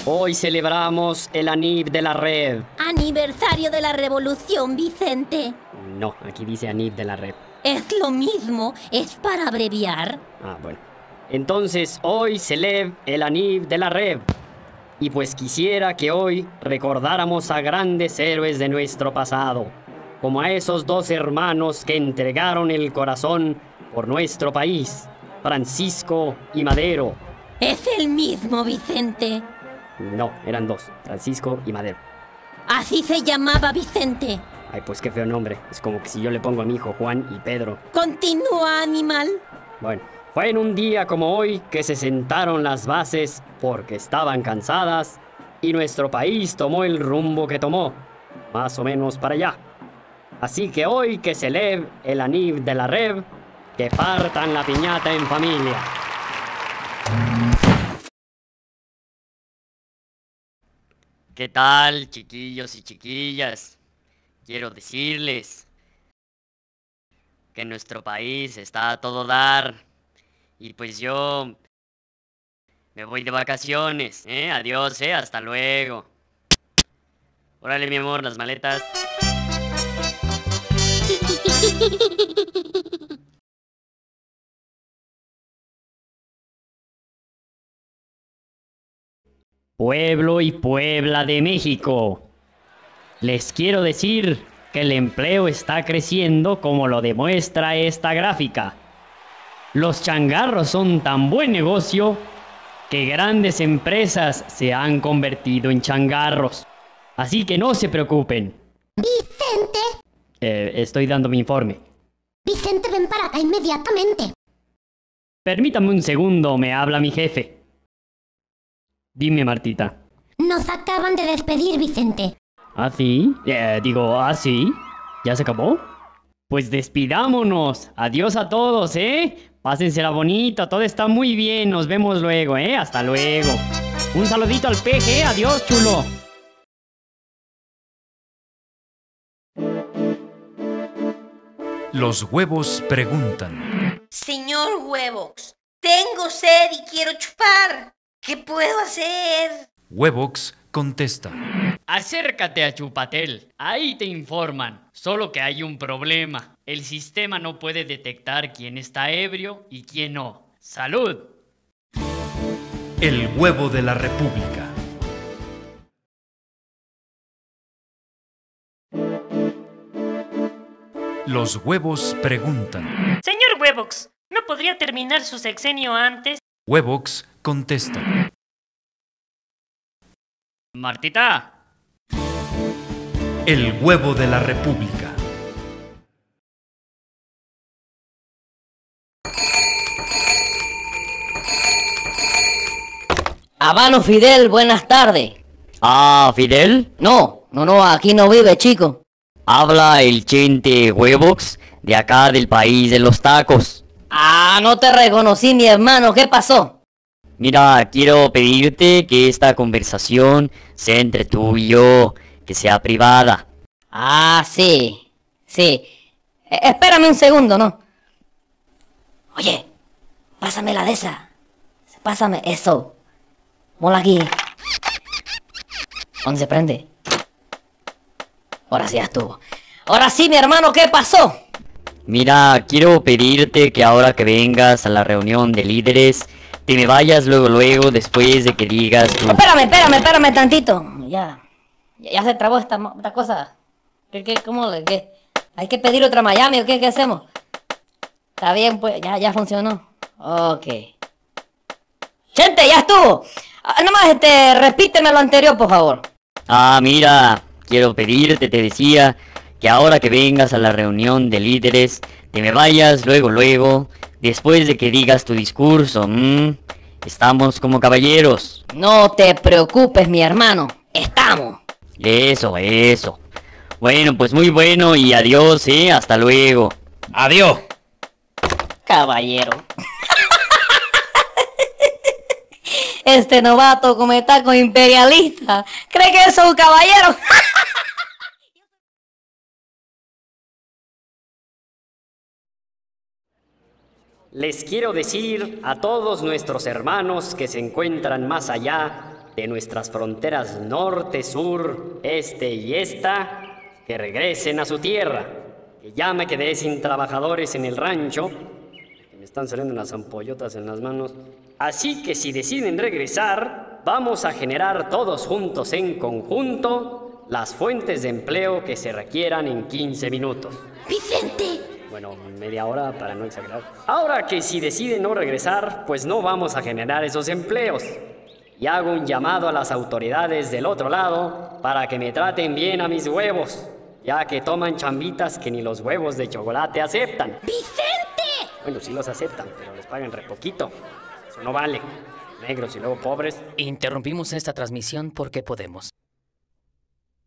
Hoy celebramos el Anib de la Red. Aniversario de la revolución, Vicente. No, aquí dice Anib de la Red. Es lo mismo, es para abreviar. Ah, bueno. Entonces, hoy celebra el Anib de la Red. Y pues quisiera que hoy recordáramos a grandes héroes de nuestro pasado, como a esos dos hermanos que entregaron el corazón por nuestro país, Francisco y Madero. Es el mismo, Vicente. No, eran dos, Francisco y Madero. Así se llamaba Vicente. Ay, pues qué feo nombre. Es como que si yo le pongo a mi hijo Juan y Pedro. Continúa, animal. Bueno, fue en un día como hoy que se sentaron las bases porque estaban cansadas y nuestro país tomó el rumbo que tomó, más o menos para allá. Así que hoy que celebra el Anib de la Red, que partan la piñata en familia. ¿Qué tal, chiquillos y chiquillas? Quiero decirles que nuestro país está a todo dar. Y pues yo me voy de vacaciones, Adiós, hasta luego. Órale, mi amor, las maletas. Pueblo y Puebla de México. Les quiero decir que el empleo está creciendo como lo demuestra esta gráfica. Los changarros son tan buen negocio que grandes empresas se han convertido en changarros. Así que no se preocupen. Vicente. Estoy dando mi informe. Vicente, ven para acá inmediatamente. Permítame un segundo, me habla mi jefe. Dime, Martita. Nos acaban de despedir, Vicente. ¿Ah, sí? ¿Ah, sí? ¿Ya se acabó? Pues despidámonos. Adiós a todos, Pásensela bonito, todo está muy bien. Nos vemos luego, Hasta luego. Un saludito al peje, adiós, chulo. Los huevos preguntan. Señor Huevox, tengo sed y quiero chupar. ¿Qué puedo hacer? Huevox contesta. Acércate a Chupatel, ahí te informan. Solo que hay un problema. El sistema no puede detectar quién está ebrio y quién no. ¡Salud! El huevo de la República. Los huevos preguntan. Señor Huevox, ¿no podría terminar su sexenio antes? Huevox contesta. Martita. El huevo de la República. Habano Fidel, buenas tardes. Ah, ¿Fidel? No, aquí no vive, chico. Habla el Chente Huevox, de acá del país de los tacos. Ah, no te reconocí, mi hermano, ¿qué pasó? Mira, quiero pedirte que esta conversación sea entre tú y yo, que sea privada. Ah, sí. Espérame un segundo, ¿no? Oye, pásame la de esa. Pásame eso. Mola aquí. ¿Dónde se prende? Ahora sí ya estuvo. Ahora sí, mi hermano, ¿qué pasó? Mira, quiero pedirte que ahora que vengas a la reunión de líderes, te me vayas luego, después de que digas tu... Espérame tantito. Ya se trabó esta cosa. ¿Cómo? ¿Hay que pedir otra Miami o qué hacemos? Está bien, pues, ya funcionó. Ok. Gente, ya estuvo. Nomás, repíteme lo anterior, por favor. Ah, mira, quiero pedirte, te decía, que ahora que vengas a la reunión de líderes, te me vayas luego, después de que digas tu discurso. Estamos como caballeros. No te preocupes, mi hermano. Estamos. Eso. Bueno, pues muy bueno y adiós, hasta luego. Adiós. Caballero. Este novato come taco imperialista. ¿Cree que eso es un caballero? Les quiero decir a todos nuestros hermanos que se encuentran más allá de nuestras fronteras norte, sur, este y esta, que regresen a su tierra. Que ya me quedé sin trabajadores en el rancho, que me están saliendo unas ampollotas en las manos. Así que si deciden regresar, vamos a generar todos juntos en conjunto las fuentes de empleo que se requieran en 15 minutos. ¡Vicente! Bueno, media hora para no exagerar. Ahora que si deciden no regresar, pues no vamos a generar esos empleos. Y hago un llamado a las autoridades del otro lado para que me traten bien a mis huevos, ya que toman chambitas que ni los huevos de chocolate aceptan. ¡Vicente! Bueno, sí los aceptan, pero les pagan re poquito. Eso no vale. Negros y luego pobres. Interrumpimos esta transmisión porque podemos.